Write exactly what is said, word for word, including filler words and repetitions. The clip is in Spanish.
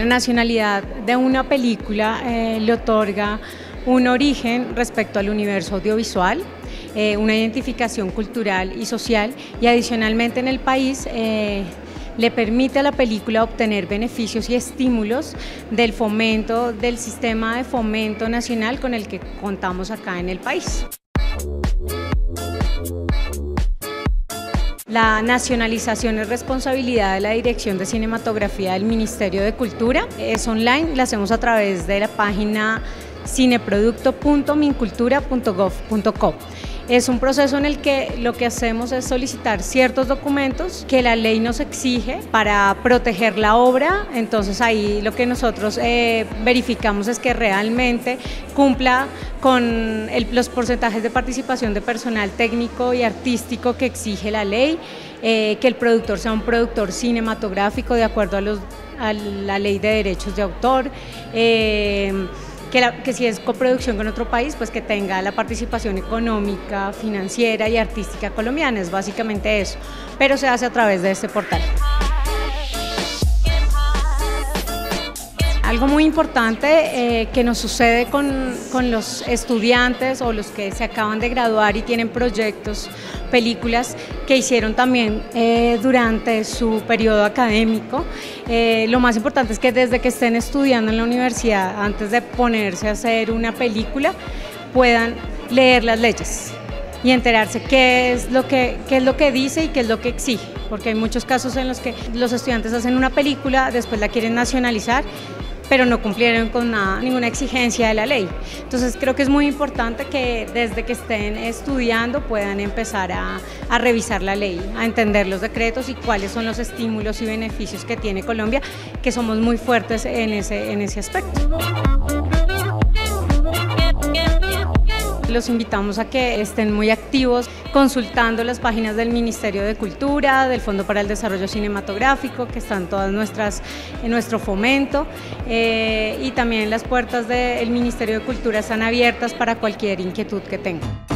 la nacionalidad de una película eh, le otorga un origen respecto al universo audiovisual, eh, una identificación cultural y social, y adicionalmente en el país eh, le permite a la película obtener beneficios y estímulos del fomento, del sistema de fomento nacional con el que contamos acá en el país. La nacionalización es responsabilidad de la Dirección de Cinematografía del Ministerio de Cultura. Es online, la hacemos a través de la página cineproducto punto mincultura punto gov punto co. Es un proceso en el que lo que hacemos es solicitar ciertos documentos que la ley nos exige para proteger la obra. Entonces ahí lo que nosotros eh, verificamos es que realmente cumpla con el, los porcentajes de participación de personal técnico y artístico que exige la ley, eh, que el productor sea un productor cinematográfico de acuerdo a, los, a la ley de derechos de autor, eh, Que, la, que si es coproducción con otro país, pues que tenga la participación económica, financiera y artística colombiana, es básicamente eso, pero se hace a través de este portal. Algo muy importante eh, que nos sucede con, con los estudiantes o los que se acaban de graduar y tienen proyectos, películas que hicieron también eh, durante su periodo académico. Eh, lo más importante es que desde que estén estudiando en la universidad, antes de ponerse a hacer una película, puedan leer las leyes y enterarse qué es lo que, qué es lo que dice y qué es lo que exige, porque hay muchos casos en los que los estudiantes hacen una película, después la quieren nacionalizar, pero no cumplieron con nada, ninguna exigencia de la ley. Entonces creo que es muy importante que desde que estén estudiando puedan empezar a, a revisar la ley, a entender los decretos y cuáles son los estímulos y beneficios que tiene Colombia, que somos muy fuertes en ese, en ese aspecto. Los invitamos a que estén muy activos consultando las páginas del Ministerio de Cultura, del Fondo para el Desarrollo Cinematográfico, que están todas nuestras en nuestro fomento, eh, y también las puertas del Ministerio de Cultura están abiertas para cualquier inquietud que tengan.